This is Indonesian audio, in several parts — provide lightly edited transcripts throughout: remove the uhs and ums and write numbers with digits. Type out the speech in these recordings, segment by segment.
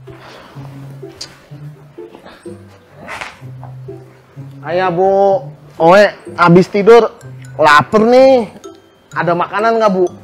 Ayah Bu, Oe habis tidur, lapar nih. Ada makanan nggak Bu?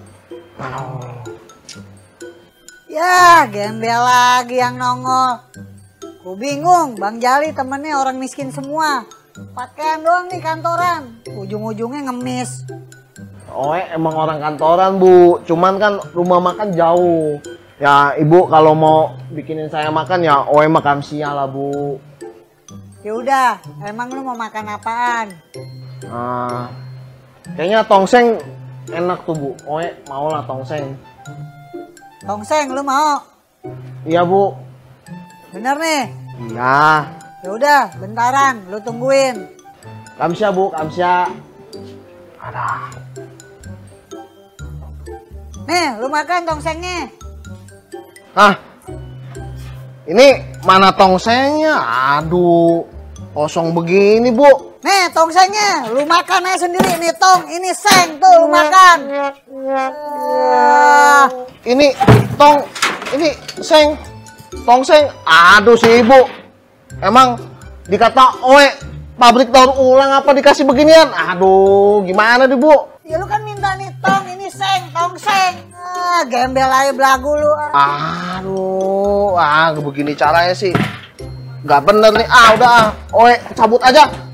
Ya, gembel lagi yang nongol. Ku bingung, Bang Jali temennya orang miskin semua. Pakaian doang nih kantoran, ujung-ujungnya ngemis. Oe emang orang kantoran Bu, cuman kan rumah makan jauh. Ya Ibu kalau mau bikinin saya makan ya Oe makan siang lah Bu. Ya udah, emang lu mau makan apaan? Kayaknya tongseng enak tuh Bu, Oe mau lah tongseng. Tongseng lu mau? Iya Bu. Bener nih? Iya. Ya udah, bentaran, lu tungguin. Kamsia Bu, kamsia. Ada. Nih, lu makan tongsengnya. Ini mana tongsengnya? Aduh, kosong begini Bu. Nih, tongsengnya, lu makan aja sendiri. Nih tong, ini seng tuh, lu makan. Ini tong, ini seng, tongseng. Aduh si Ibu, emang dikata Oe pabrik daur ulang apa dikasih beginian? Aduh, gimana deh Bu? Ya lu kan minta nih tong, ini seng, tongseng. Gembel aja belagu lu. Aduh, begini caranya sih. Nggak bener nih. Udah, Oe cabut aja.